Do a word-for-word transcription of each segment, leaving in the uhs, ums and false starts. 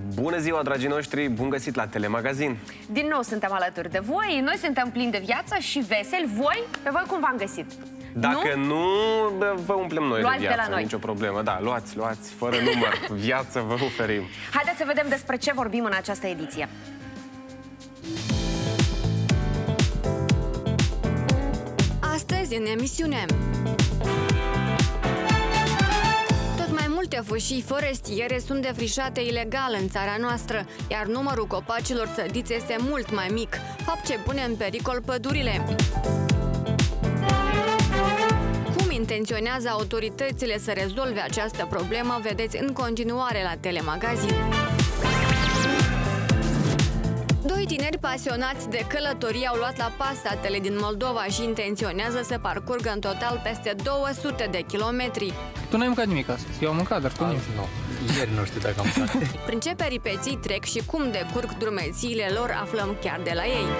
Bună ziua, dragii noștri! Bun găsit la Telemagazin! Din nou suntem alături de voi, noi suntem plini de viață și veseli. Voi, pe voi cum v-am găsit? Dacă nu, nu vă umplem noi luați de viață, de la noi. Nicio problemă. Da, luați, luați, fără număr. Viață vă oferim. Haideți să vedem despre ce vorbim în această ediție. Astăzi în emisiune: tot mai multe fâșii forestiere sunt defrișate ilegal în țara noastră, iar numărul copacilor sădiți este mult mai mic, fapt ce pune în pericol pădurile. Cum intenționează autoritățile să rezolve această problemă, vedeți în continuare la Telemagazin. Doi tineri pasionați de călătorie au luat la pas statele din Moldova și intenționează să parcurgă în total peste două sute de kilometri. Tu n-ai mâncat nimic astăzi, eu am mâncat, dar tu nu. Nu, ieri nu știu dacă am mâncat. Prin ce peripeții trec și cum decurg drumețiile lor, aflăm chiar de la ei.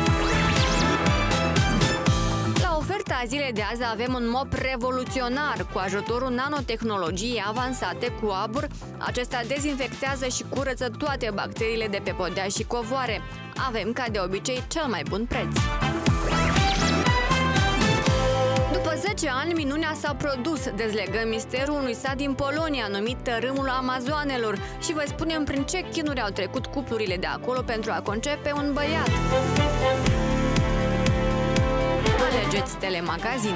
La oferta zilei de azi avem un mop revoluționar. Cu ajutorul nanotehnologiei avansate cu abur, acesta dezinfectează și curăță toate bacteriile de pe podea și covoare. Avem, ca de obicei, cel mai bun preț. După zece ani, minunea s-a produs. Dezlegăm misterul unui sat din Polonia numit Tărâmul Amazoanelor și vă spunem prin ce chinuri au trecut cuplurile de acolo pentru a concepe un băiat. Alegeți Telemagazin.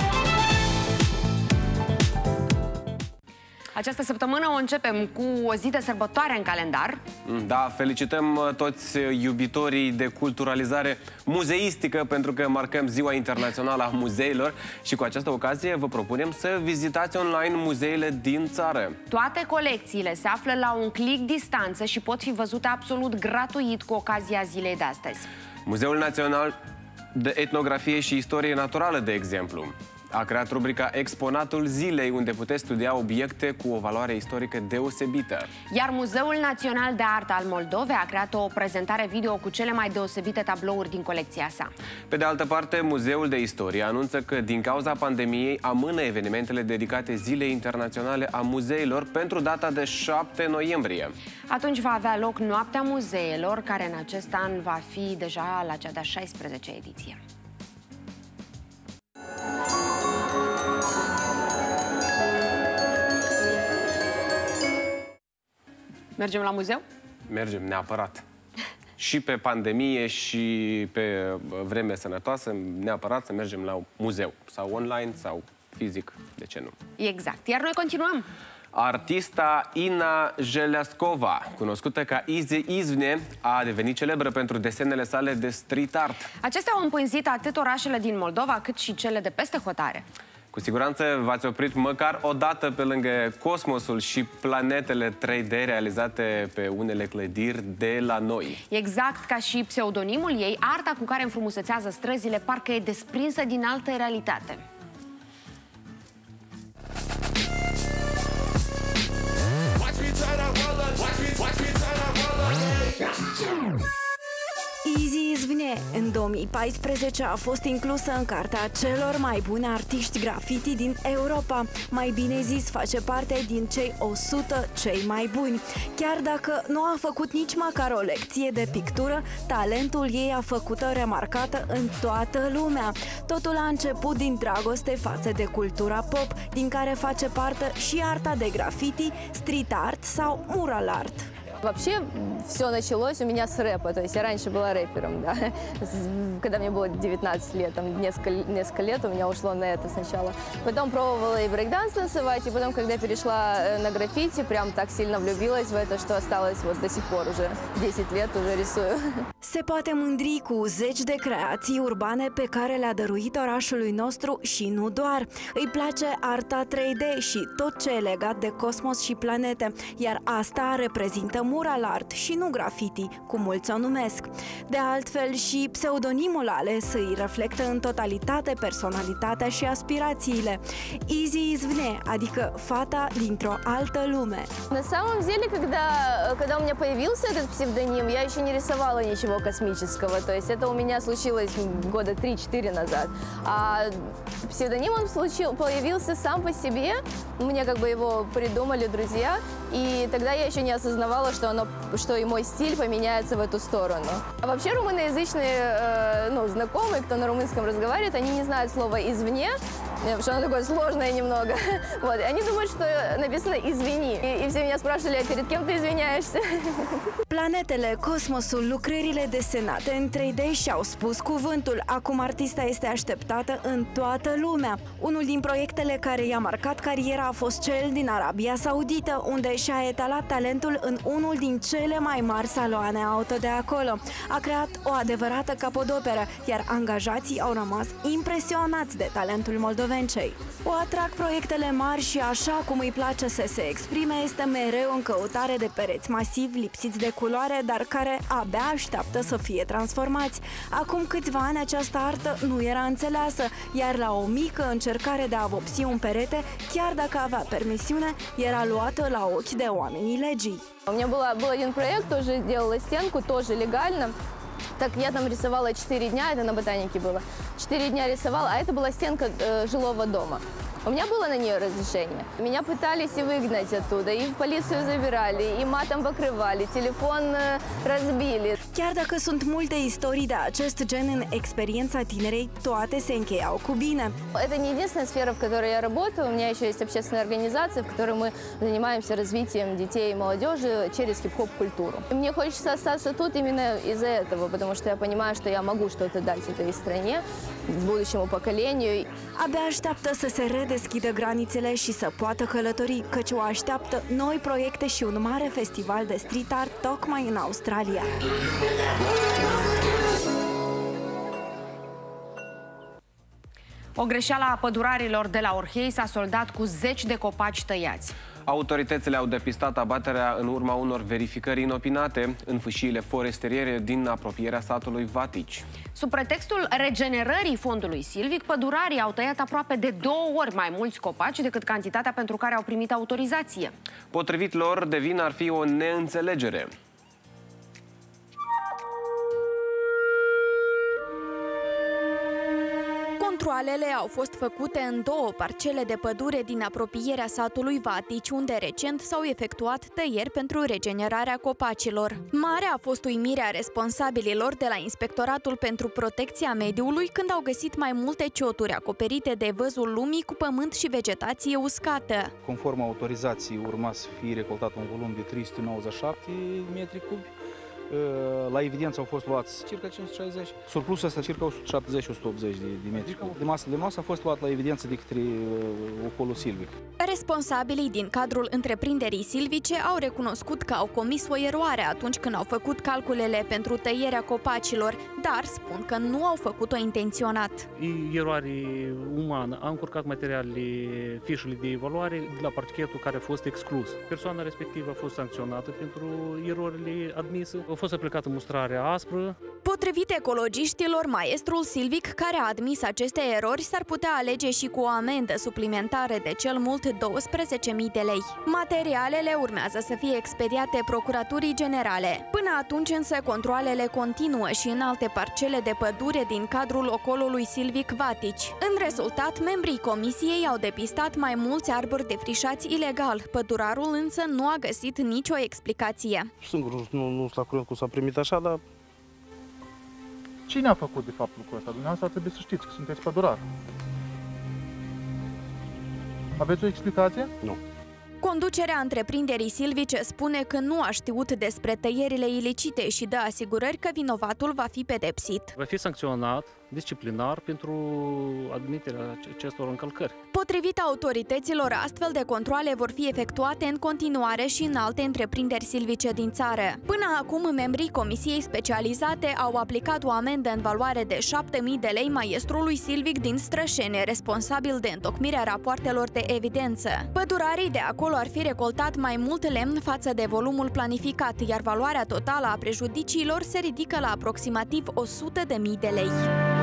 Această săptămână o începem cu o zi de sărbătoare în calendar. Da, felicităm toți iubitorii de culturalizare muzeistică pentru că marcăm Ziua Internațională a Muzeilor și cu această ocazie vă propunem să vizitați online muzeile din țară. Toate colecțiile se află la un click distanță și pot fi văzute absolut gratuit cu ocazia zilei de astăzi. Muzeul Național de Etnografie și Istorie Naturală, de exemplu, a creat rubrica Exponatul Zilei, unde puteți studia obiecte cu o valoare istorică deosebită. Iar Muzeul Național de Artă al Moldovei a creat o prezentare video cu cele mai deosebite tablouri din colecția sa. Pe de altă parte, Muzeul de Istorie anunță că din cauza pandemiei amână evenimentele dedicate Zilei Internaționale a Muzeilor pentru data de șapte noiembrie. Atunci va avea loc Noaptea Muzeelor, care în acest an va fi deja la cea de-a șaisprezecea ediție. Mergem la muzeu? Mergem, neapărat. Și pe pandemie și pe vreme sănătoasă, neapărat să mergem la muzeu. Sau online, sau fizic, de ce nu? Exact. Iar noi continuăm. Artista Ina Jeleascova, cunoscută ca Izzy Izvne, a devenit celebră pentru desenele sale de street art. Acestea au împânzit atât orașele din Moldova, cât și cele de peste hotare. Cu siguranță v-ați oprit măcar o dată pe lângă cosmosul și planetele trei D realizate pe unele clădiri de la noi. Exact ca și pseudonimul ei, arta cu care înfrumusețează străzile parcă e desprinsă din altă realitate. Izzy Izvne în două mii paisprezece a fost inclusă în cartea celor mai buni artiști graffiti din Europa. Mai bine zis, face parte din cei o sută cei mai buni. Chiar dacă nu a făcut nici măcar o lecție de pictură, talentul ei a făcut-o remarcată în toată lumea. Totul a început din dragoste față de cultura pop, din care face parte și arta de graffiti, street art sau mural art. Вообще, все началось у меня с рэпа, то есть я раньше была рэпером, да. Когда мне было девятнадцать лет, там несколько, несколько лет у меня ушло на это сначала. Потом пробовала и брейкданс танцевать, и потом, когда перешла на граффити, прям так сильно влюбилась в это, что осталось вот до сих пор уже, десять лет уже рисую. Se poate mândri cu zeci de creații urbane pe care le-a dăruit orașului nostru și nu doar. Îi place arta trei D și tot ce e legat de cosmos și planete, iar asta reprezintă mural art și nu graffiti, cum mulți o numesc. De altfel, și pseudonimul ales îi reflectă în totalitate personalitatea și aspirațiile. Izzy Izvne, adică fata dintr-o altă lume. На самом деле, когда, когда у меня появился этот псевдоним, я еще не рисовала ничего космического, то есть это у меня случилось года три-четыре назад. А псевдоним он случил, появился сам по себе, мне как бы его придумали друзья, и тогда я еще не осознавала, что что, оно, что и мой стиль поменяется в эту сторону. А вообще румыноязычные э, ну, знакомые, кто на румынском разговаривает, они не знают слова «извне», потому что оно такое сложное немного. Вот. И они думают, что написано «извини». И, и все меня спрашивали, а перед кем ты извиняешься? Planetele, cosmosul, lucrările desenate în trei D și-au spus cuvântul. Acum artista este așteptată în toată lumea. Unul din proiectele care i-a marcat cariera a fost cel din Arabia Saudită, unde și-a etalat talentul în unul din cele mai mari saloane auto de acolo. A creat o adevărată capodoperă, iar angajații au rămas impresionați de talentul moldovencei. O atrag proiectele mari și, așa cum îi place să se exprime, este mereu în căutare de pereți masivi, lipsiți de culoare, dar care abia așteaptă să fie transformați. Acum câțiva ani această artă nu era înțeleasă, iar la o mică încercare de a vopsi un perete, chiar dacă avea permisiune, era luată la ochi de oamenii legii. У меня было, был один проект, тоже делала стенку, тоже легально. Так я там рисовала четыре дня, это на ботанике было. четыре дня рисовала, а это была стенка э, жилого дома. У меня было на нее разрешение. Меня пытались и выгнать оттуда, и в полицию забирали, и матом покрывали, телефон э, разбили. Chiar dacă sunt multe istorii de acest gen în experiența tinerei, toate se încheiau cu bine. Это не единственная сфера, в которой я работаю. У меня еще есть общественная организация, в которой мы занимаемся развитием детей и молодежи через хип-хоп-культуру. И мне хочется остаться тут именно из-за этого, потому что я понимаю, что я могу что-то дать этой стране, будущему поколению. Abia așteaptă să se redeschidă granițele și să poată călători, căci o așteaptă noi proiecte și un mare festival de street art tocmai în Australia. O greșeală a pădurarilor de la Orhei s-a soldat cu zeci de copaci tăiați. Autoritățile au depistat abaterea în urma unor verificări inopinate în fâșiile forestiere din apropierea satului Vatici. Sub pretextul regenerării fondului silvic, pădurarii au tăiat aproape de două ori mai mulți copaci decât cantitatea pentru care au primit autorizație. Potrivit lor, de vină ar fi o neînțelegere. Controalele au fost făcute în două parcele de pădure din apropierea satului Vatici, unde recent s-au efectuat tăieri pentru regenerarea copacilor. Mare a fost uimirea responsabililor de la Inspectoratul pentru Protecția Mediului când au găsit mai multe cioturi acoperite de văzul lumii cu pământ și vegetație uscată. Conform autorizației urma să fie recoltat un volum de trei sute nouăzeci și șapte metri cubi. La evidență au fost luați circa cinci sute șaizeci. Surplusul ăsta circa o sută șaptezeci - o sută optzeci de, de metri cubi. De masă de masă a fost luat la evidență de către Opolul Silvic. Responsabilii din cadrul întreprinderii silvice au recunoscut că au comis o eroare atunci când au făcut calculele pentru tăierea copacilor, dar spun că nu au făcut-o intenționat. E eroare umană. A încurcat materialele fișele de evaluare de la parchetul care a fost exclus. Persoana respectivă a fost sancționată pentru erorile admise. A fost aplicată mustrare aspră. Potrivit ecologiștilor, maestrul silvic care a admis aceste erori s-ar putea alege și cu o amendă suplimentară de cel mult douăsprezece mii de lei. Materialele urmează să fie expediate Procuraturii Generale. Până atunci însă controalele continuă și în alte parcele de pădure din cadrul ocolului silvic Vatici. În rezultat, membrii comisiei au depistat mai mulți arbori defrișați ilegal. Pădurarul însă nu a găsit nicio explicație. Singur nu, nu sunt la curent cum s-a primit așa, dar... Cine a făcut de fapt lucrul ăsta? Dumneavoastră trebuie să știți că sunteți pădurar. Aveți o explicație? Nu. Conducerea întreprinderii silvice spune că nu a știut despre tăierile ilicite și dă asigurări că vinovatul va fi pedepsit. Va fi sancționat disciplinar pentru admiterea acestor încălcări. Potrivit autorităților, astfel de controale vor fi efectuate în continuare și în alte întreprinderi silvice din țară. Până acum, membrii comisiei specializate au aplicat o amendă în valoare de șapte mii de lei maestrului silvic din Strășene, responsabil de întocmirea rapoartelor de evidență. Pădurarii de acolo ar fi recoltat mai mult lemn față de volumul planificat, iar valoarea totală a prejudiciilor se ridică la aproximativ o sută de mii de lei.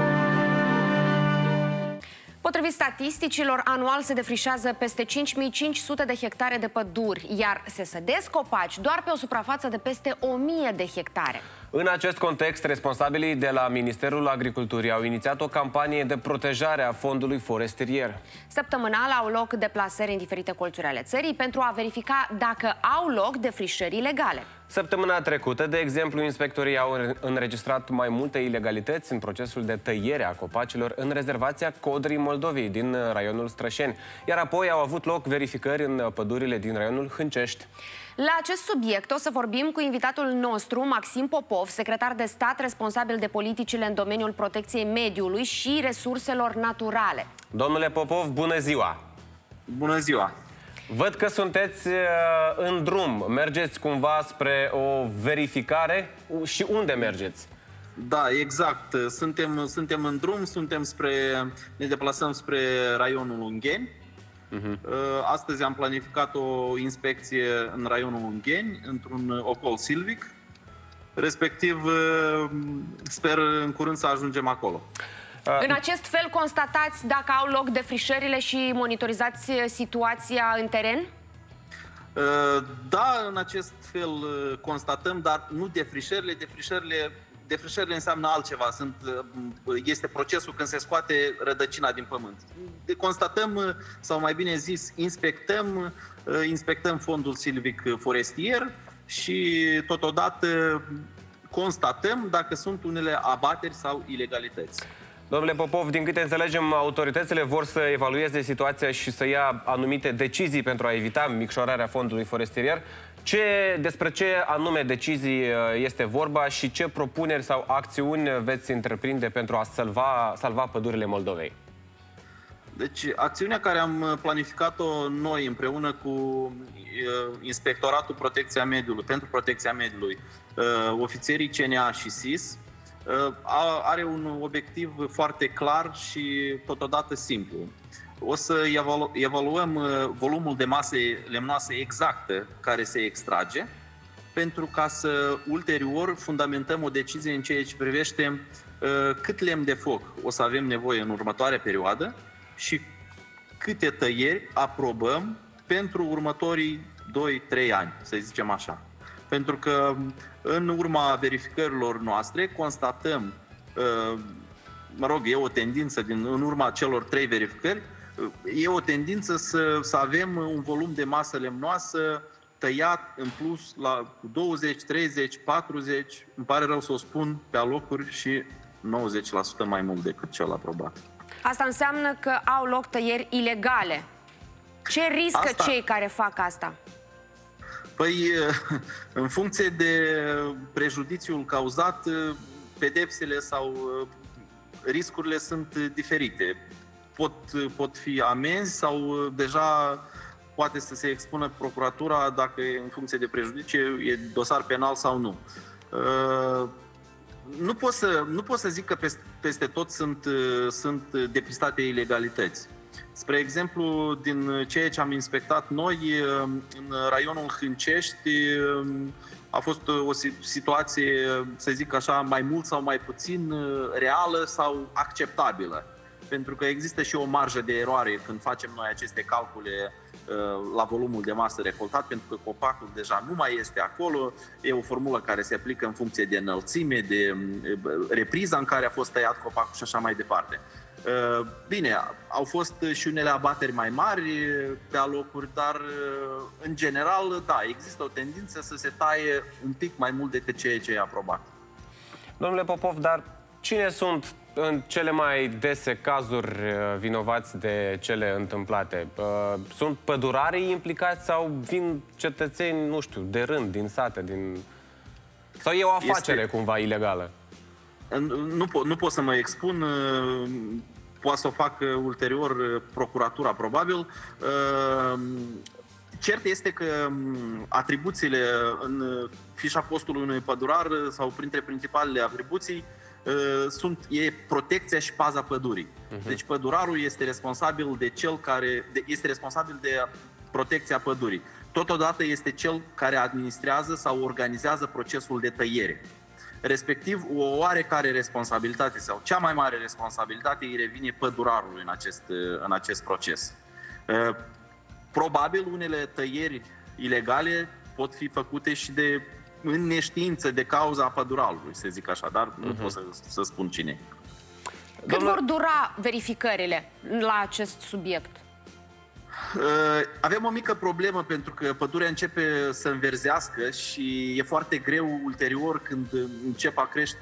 Potrivit statisticilor, anual se defrișează peste cinci mii cinci sute de hectare de păduri, iar se sădesc copaci doar pe o suprafață de peste o mie de hectare. În acest context, responsabilii de la Ministerul Agriculturii au inițiat o campanie de protejare a fondului forestier. Săptămânal au loc deplasări în diferite colțuri ale țării pentru a verifica dacă au loc defrișări ilegale. Săptămâna trecută, de exemplu, inspectorii au înregistrat mai multe ilegalități în procesul de tăiere a copacilor în rezervația Codrii Moldovei din raionul Strășeni, iar apoi au avut loc verificări în pădurile din raionul Hâncești. La acest subiect o să vorbim cu invitatul nostru, Maxim Popov, secretar de stat responsabil de politicile în domeniul protecției mediului și resurselor naturale. Domnule Popov, bună ziua! Bună ziua! Văd că sunteți uh, în drum. Mergeți cumva spre o verificare? Și unde mergeți? Da, exact. Suntem, suntem în drum, suntem spre, ne deplasăm spre raionul Ungheni. Uh-huh. Astăzi am planificat o inspecție în raionul Ungheni, într-un ocol silvic. Respectiv, sper în curând să ajungem acolo. În acest fel constatați dacă au loc defrișările și monitorizați situația în teren? Da, în acest fel constatăm, dar nu defrișările. Defrișările, defrișările înseamnă altceva. Sunt, este procesul când se scoate rădăcina din pământ. Constatăm, sau mai bine zis, inspectăm, inspectăm fondul silvic forestier și totodată constatăm dacă sunt unele abateri sau ilegalități. Domnule Popov, din câte înțelegem, autoritățile vor să evalueze situația și să ia anumite decizii pentru a evita micșorarea fondului forestier. Ce, despre ce anume decizii este vorba și ce propuneri sau acțiuni veți întreprinde pentru a salva, salva pădurile Moldovei? Deci, acțiunea care am planificat-o noi împreună cu Inspectoratul Protecția Mediului, pentru Protecția Mediului, ofițerii C N A și S I S, are un obiectiv foarte clar și totodată simplu. O să evalu evaluăm volumul de mase lemnoase exactă care se extrage, pentru ca să ulterior fundamentăm o decizie în ceea ce privește cât lemn de foc o să avem nevoie în următoarea perioadă și câte tăieri aprobăm pentru următorii doi trei ani, să zicem așa. Pentru că în urma verificărilor noastre constatăm, mă rog, e o tendință din, în urma celor trei verificări, e o tendință să, să avem un volum de masă lemnoasă tăiat în plus la douăzeci, treizeci, patruzeci, îmi pare rău să o spun, pe alocuri și nouăzeci la sută mai mult decât cel aprobat. Asta înseamnă că au loc tăieri ilegale. Ce riscă asta... cei care fac asta? Păi, în funcție de prejudiciul cauzat, pedepsele sau riscurile sunt diferite. Pot, pot fi amenzi sau deja poate să se expună procuratura dacă în funcție de prejudiciu e dosar penal sau nu. Nu pot să, nu pot să zic că peste, peste tot sunt, sunt depistate ilegalități. Spre exemplu, din ceea ce am inspectat noi, în raionul Hâncești a fost o situație, să zic așa, mai mult sau mai puțin reală sau acceptabilă. Pentru că există și o marjă de eroare când facem noi aceste calcule la volumul de masă recoltat, pentru că copacul deja nu mai este acolo. E o formulă care se aplică în funcție de înălțime, de repriza în care a fost tăiat copacul și așa mai departe. Bine, au fost și unele abateri mai mari pe alocuri, dar în general, da, există o tendință să se taie un pic mai mult decât ceea ce e aprobat. Domnule Popov, dar cine sunt în cele mai dese cazuri vinovați de cele întâmplate? Sunt pădurarii implicați sau vin cetățeni, nu știu, de rând, din sate, din... sau e o afacere este... cumva ilegală? Nu, po nu pot să mă expun, poate să o fac ulterior procuratura, probabil. Cert este că atribuțiile în fișa postului unui pădurar sau printre principalele atribuții sunt e protecția și paza pădurii. Uh-huh. Deci pădurarul este responsabil de cel care de, este responsabil de protecția pădurii. Totodată este cel care administrează sau organizează procesul de tăiere. Respectiv, o oarecare responsabilitate sau cea mai mare responsabilitate îi revine pădurarului în acest, în acest proces. Probabil unele tăieri ilegale pot fi făcute și de în neștiință de cauza păduralului, să zic așa, dar uh-huh. nu pot să, să spun cine. Cât Domnul... vor dura verificările la acest subiect? Avem o mică problemă pentru că pădurea începe să înverzească și e foarte greu ulterior când încep a crește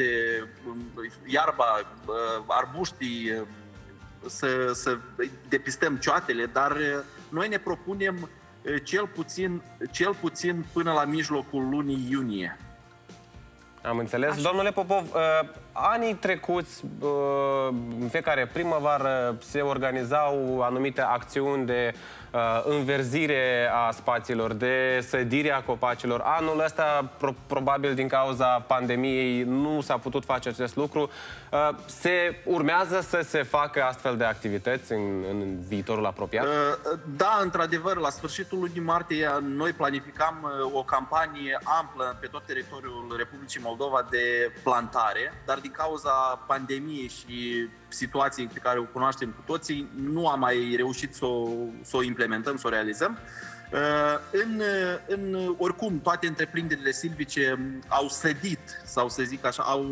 iarba, arbuștii, să, să depistăm cioatele, dar noi ne propunem cel puțin, cel puțin până la mijlocul lunii iunie. Am înțeles. Așa. Domnule Popov, uh, anii trecuți, uh, în fiecare primăvară, se organizau anumite acțiuni de uh, înverzire a spațiilor, de sădire a copacilor. Anul ăsta, pro probabil din cauza pandemiei, nu s-a putut face acest lucru. Uh, se urmează să se facă astfel de activități în, în viitorul apropiat? Uh, da, într-adevăr, la sfârșitul lunii martie noi planificam o campanie amplă pe tot teritoriul Republicii Moldova de plantare, dar din cauza pandemiei și situației pe care o cunoaștem cu toții, nu am mai reușit să o, să o implementăm, să o realizăm. În, în, oricum, toate întreprinderile silvice au sădit, sau să zic așa, au,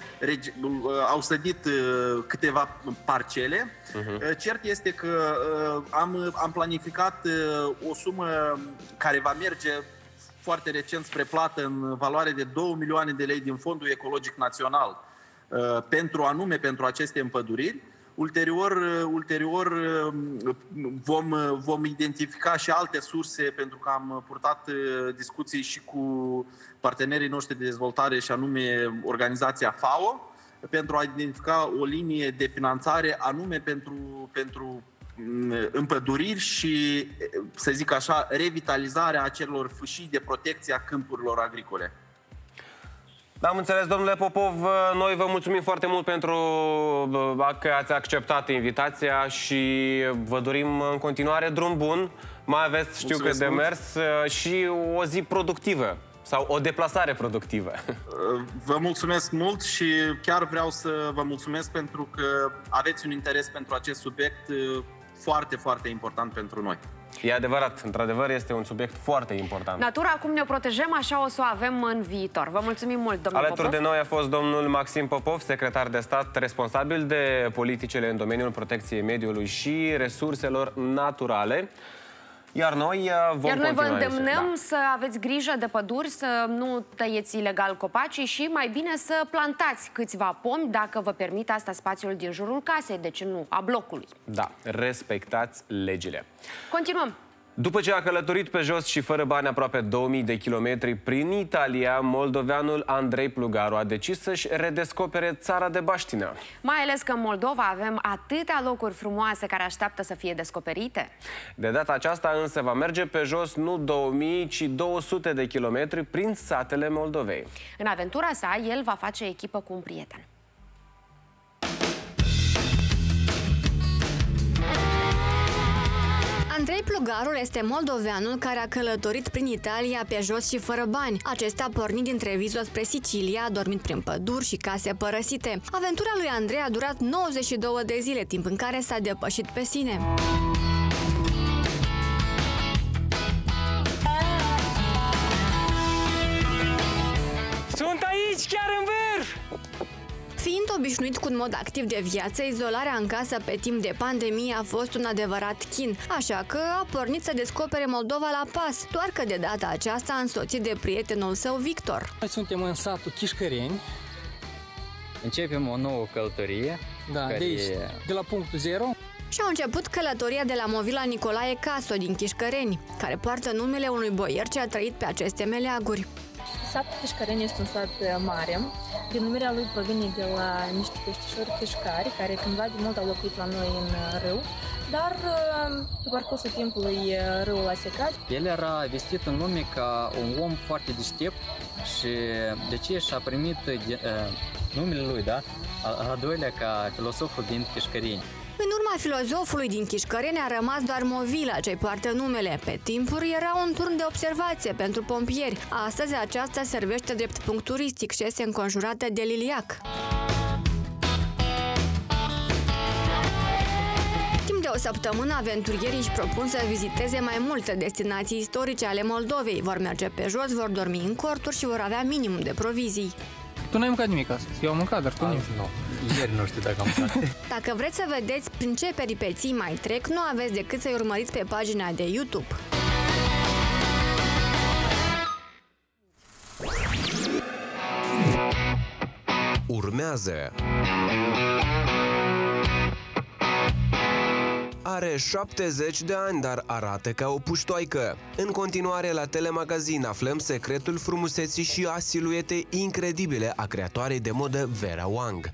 au sădit câteva parcele. Uh-huh. Cert este că am, am planificat o sumă care va merge foarte recent spre plată în valoare de două milioane de lei din Fondul Ecologic Național pentru anume pentru aceste împăduriri. Ulterior, ulterior vom, vom identifica și alte surse, pentru că am purtat discuții și cu partenerii noștri de dezvoltare, și anume organizația F A O, pentru a identifica o linie de finanțare anume pentru, pentru împăduriri și, să zic așa, revitalizarea acelor fâșii de protecție a câmpurilor agricole. Am înțeles, domnule Popov, noi vă mulțumim foarte mult pentru că ați acceptat invitația și vă dorim în continuare drum bun. Mai aveți, știu că de mers, și o zi productivă sau o deplasare productivă. Vă mulțumesc mult și chiar vreau să vă mulțumesc pentru că aveți un interes pentru acest subiect foarte, foarte important pentru noi. E adevărat, într-adevăr este un subiect foarte important. Natura, cum ne protejăm, așa o să o avem în viitor. Vă mulțumim mult, domnul Alături Popov. de noi a fost domnul Maxim Popov, secretar de stat responsabil de politicile în domeniul protecției mediului și resurselor naturale. Iar noi vom Iar noi vă îndemnăm da. să aveți grijă de păduri, să nu tăieți ilegal copacii și mai bine să plantați câțiva pomi, dacă vă permite asta spațiul din jurul casei, de ce nu, a blocului. Da, respectați legile. Continuăm. După ce a călătorit pe jos și fără bani aproape două mii de kilometri prin Italia, moldoveanul Andrei Plugaru a decis să-și redescopere țara de baștină. Mai ales că în Moldova avem atâtea locuri frumoase care așteaptă să fie descoperite. De data aceasta însă va merge pe jos nu două mii, ci două sute de kilometri prin satele Moldovei. În aventura sa, el va face echipă cu un prieten. Andrei Plugaru este moldoveanul care a călătorit prin Italia pe jos și fără bani. Acesta a pornit din Treviso spre Sicilia, a dormit prin păduri și case părăsite. Aventura lui Andrei a durat nouăzeci și două de zile, timp în care s-a depășit pe sine. Sunt aici, chiar în vârf! Fiind obișnuit cu un mod activ de viață, izolarea în casă pe timp de pandemie a fost un adevărat chin, așa că a pornit să descopere Moldova la pas, doar că de data aceasta însoțit de prietenul său, Victor. Noi suntem în satul Chișcăreni. Începem o nouă călătorie. Da, care... de aici, de la punctul zero. Și au început călătoria de la Movila Nicolae Caso din Chișcăreni, care poartă numele unui boier ce a trăit pe aceste meleaguri. Satul Chișcăreni este un sat mare. Denumirea lui provine de la niște peștișori chișcari, care cândva de mult au locuit la noi în râu, dar pe parcursul timpului râul a secat. El era vestit în lume ca un om foarte deștept și de ce și-a primit de, uh, numele lui, da? Al doilea ca filosoful din Chișcăreni. În urma filozofului din Chișcăreni a rămas doar Movila, ce poartă numele. Pe timpuri era un turn de observație pentru pompieri. Astăzi aceasta servește drept punct turistic și este înconjurată de liliac. Timp de o săptămână, aventurierii își propun să viziteze mai multe destinații istorice ale Moldovei. Vor merge pe jos, vor dormi în corturi și vor avea minimum de provizii. Tu n-ai mâncat nimic astăzi. Eu am mâncat, dar tu nu. Nu. Ieri nu știu dacă am mâncat. Dacă vreți să vedeți prin ce peripeții mai trec, nu aveți decât să-i urmăriți pe pagina de YouTube. Urmează. Are șaptezeci de ani, dar arată ca o puștoaică. În continuare, la Telemagazin aflăm secretul frumuseții și a siluetei incredibile a creatoarei de modă Vera Wang.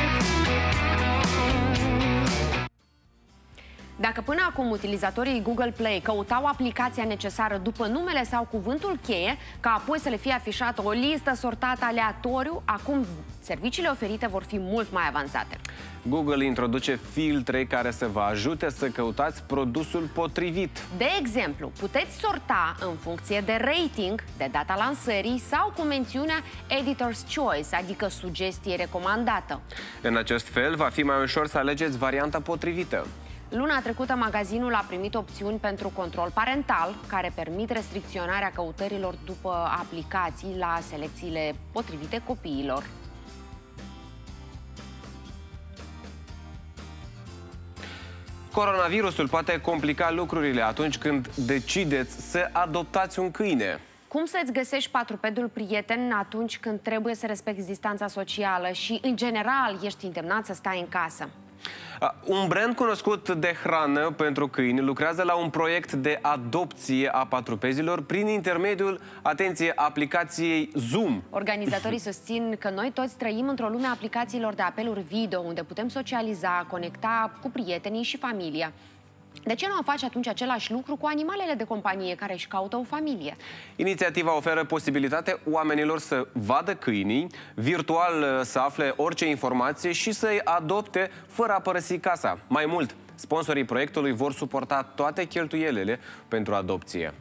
Dacă până acum utilizatorii Google Play căutau aplicația necesară după numele sau cuvântul cheie, ca apoi să le fie afișată o listă sortată aleatoriu, acum serviciile oferite vor fi mult mai avansate. Google introduce filtre care să vă ajute să căutați produsul potrivit. De exemplu, puteți sorta în funcție de rating, de data lansării sau cu mențiunea Editor's Choice, adică sugestie recomandată. În acest fel, va fi mai ușor să alegeți varianta potrivită. Luna trecută, magazinul a primit opțiuni pentru control parental, care permit restricționarea căutărilor după aplicații la selecțiile potrivite copiilor. Coronavirusul poate complica lucrurile atunci când decideți să adoptați un câine. Cum să-ți găsești patrupedul prieten atunci când trebuie să respecti distanța socială și, în general, ești îndemnat să stai în casă? Un brand cunoscut de hrană pentru câini lucrează la un proiect de adopție a patrupezilor prin intermediul, atenție, aplicației Zoom. Organizatorii susțin că noi toți trăim într-o lume a aplicațiilor de apeluri video, unde putem socializa, conecta cu prietenii și familia. De ce nu am face atunci același lucru cu animalele de companie care își caută o familie? Inițiativa oferă posibilitatea oamenilor să vadă câinii, virtual să afle orice informație și să-i adopte fără a părăsi casa. Mai mult, sponsorii proiectului vor suporta toate cheltuielile pentru adopție.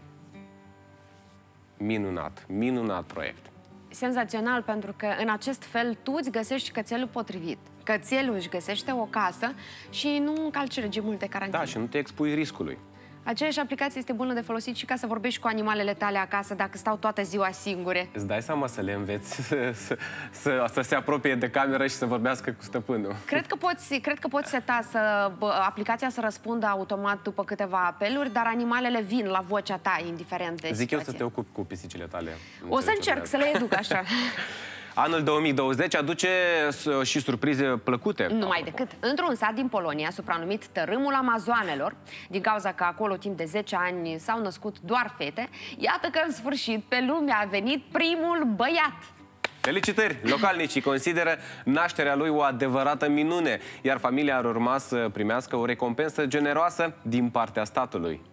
Minunat, minunat proiect. Senzațional, pentru că în acest fel tu îți găsești cățelul potrivit. Cățelul își găsește o casă și nu încalci regimul de carantină. Da, și nu te expui riscului. Aceeași aplicație este bună de folosit și ca să vorbești cu animalele tale acasă dacă stau toată ziua singure. Îți dai seama să le înveți să, să, să, să se apropie de cameră și să vorbească cu stăpânul. Cred că poți, cred că poți seta să, bă, aplicația să răspundă automat după câteva apeluri, dar animalele vin la vocea ta, indiferent de Zic situație. eu să te ocupi cu pisicile tale. O să încerc să le educ așa. Anul două mii douăzeci aduce și surprize plăcute. Numai decât. Într-un sat din Polonia, supranumit Tărâmul Amazoanelor, din cauza că acolo timp de zece ani s-au născut doar fete, iată că în sfârșit pe lume a venit primul băiat. Felicitări! Localnicii consideră nașterea lui o adevărată minune, iar familia ar urma să primească o recompensă generoasă din partea statului.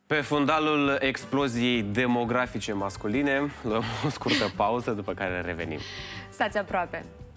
Pe fundalul exploziei demografice masculine, luăm o scurtă pauză, după care revenim. Stați aproape!